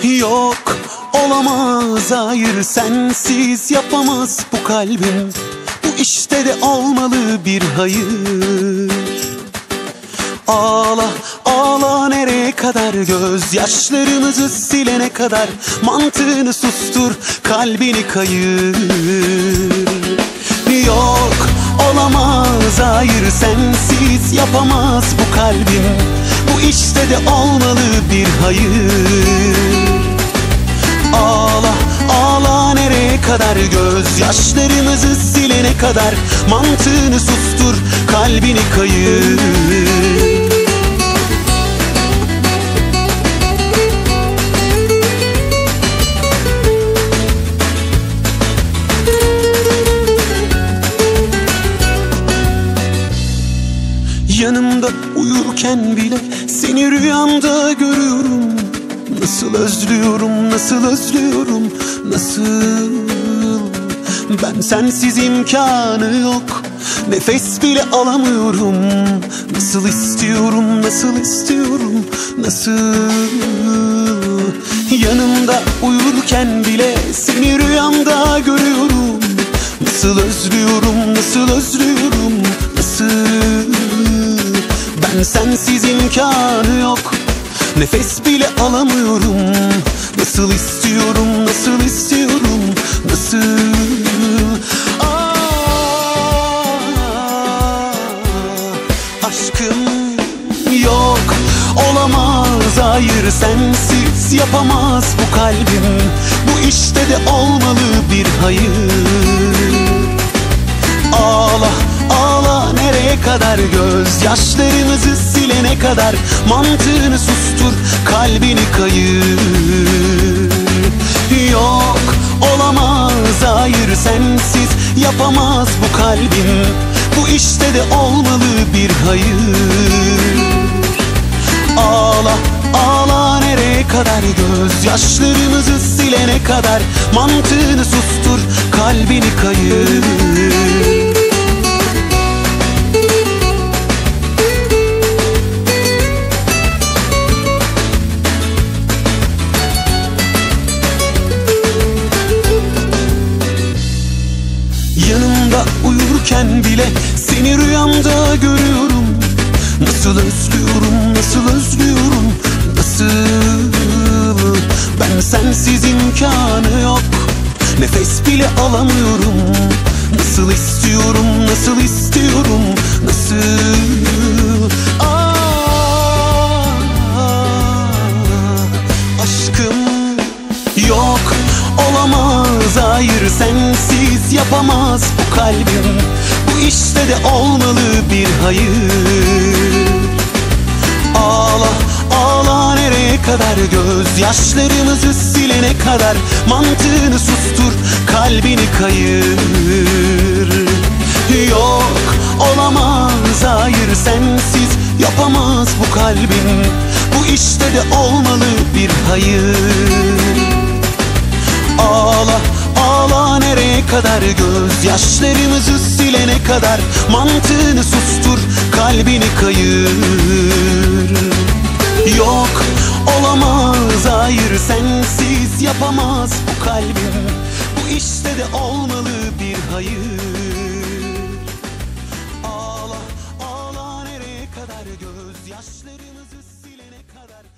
Yok, olamaz, hayır, sensiz yapamaz bu kalbim. Bu işte de olmalı bir hayır. Ağla, ağla nereye kadar, gözyaşlarımızı silene kadar. Mantığını sustur, kalbini kayır. Yok, olamaz, hayır, sensiz yapamaz bu kalbim. Bu işte de olmalı bir hayır. Ağla, ağla nereye kadar, gözyaşlarımızı silene kadar. Mantığını sustur, kalbini kayır. Yanımda uyurken bile seni rüyamda görüyorum. Nasıl özlüyorum, nasıl özlüyorum, nasıl. Ben sensiz imkanı yok, nefes bile alamıyorum. Nasıl istiyorum, nasıl istiyorum, nasıl. Yanımda uyurken bile seni rüyamda görüyorum. Nasıl özlüyorum, nasıl özlüyorum, nasıl. Ben sensiz imkanı yok, nefes bile alamıyorum. Nasıl istiyorum, nasıl istiyorum, nasıl. Aşkım yok, olamaz, hayır, sensiz yapamaz bu kalbim. Bu işte de olmalı bir hayır. Ağla, ağla nereye kadar, gözyaşlarımızı silene kadar. Mantığını sustur, kalbini kayır. Yok, olamaz, hayır, sensiz yapamaz bu kalbim. Bu işte de olmalı bir hayır. Ağla, ağla nereye kadar, gözyaşlarımızı silene kadar. Mantığını sustur, kalbini kayır. Yanımda uyurken bile seni rüyamda görüyorum. Nasıl özlüyorum, nasıl özlüyorum, nasıl. Ben sensiz imkanı yok, nefes bile alamıyorum. Nasıl istiyorum, nasıl istiyorum, nasıl. Aşkım yok, olamaz, hayır, sensiz yapamaz bu kalbim. Bu işte de olmalı bir hayır. Ağla, ağla nereye kadar, gözyaşlarımızı silene kadar. Mantığını sustur, kalbini kayır. Yok, olamaz, hayır, sensiz yapamaz bu kalbim. Bu işte de olmalı bir hayır. Ağla, ağla nereye kadar, gözyaşlarımızı silene kadar. Mantığını sustur, kalbini kayır. Yok, olamaz, hayır, sensiz yapamaz bu kalbim. Bu işte de olmalı bir hayır. Ağla, ağla nereye kadar, gözyaşlarımızı silene kadar.